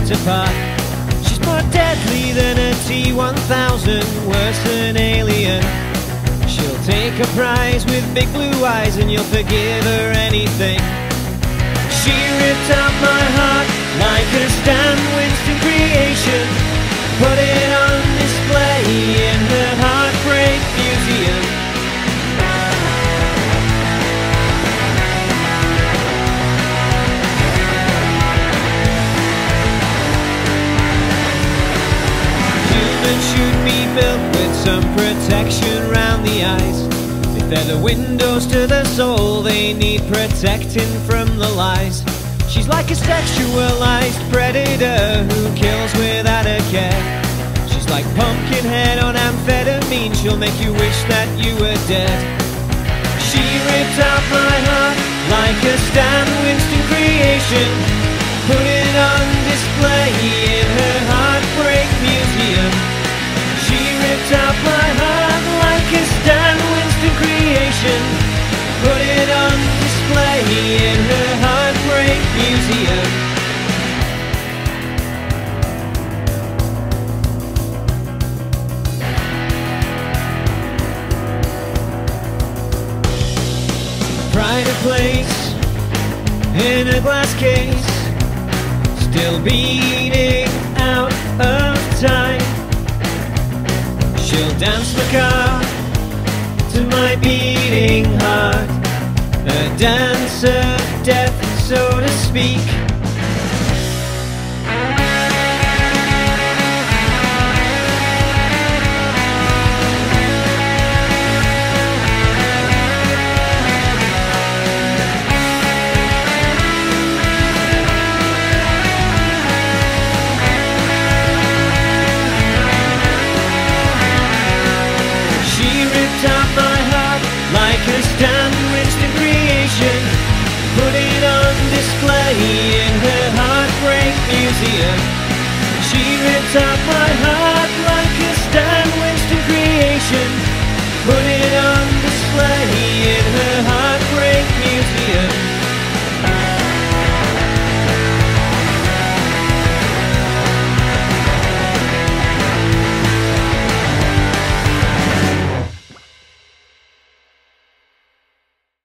split apart. She's more deadly than a T-1000, worse than alien. She'll take a prize with big blue eyes and you'll forgive her anything. She ripped out my heart like a Stan Winston creation, put it on display in her Heartbreak Museum. Humans should be built with some protection round the eyes. If they're the windows to the soul, they need protecting from the lies. She's like a sexualized predator who kills without a care. She's like Pumpkinhead on amphetamine, she'll make you wish that you were dead. She ripped out my heart like a Stan Winston creation, put it on display in her Heartbreak Museum. She ripped out my heart like a Stan Winston creation, put it on display in her Heartbreak Museum. Pride of place in a glass case, still beating out of time. She'll dance the car to my beating heart, a dance of death, so to speak. Like a Stan Winston creation, put it on display in her Heartbreak Museum. She ripped out my heart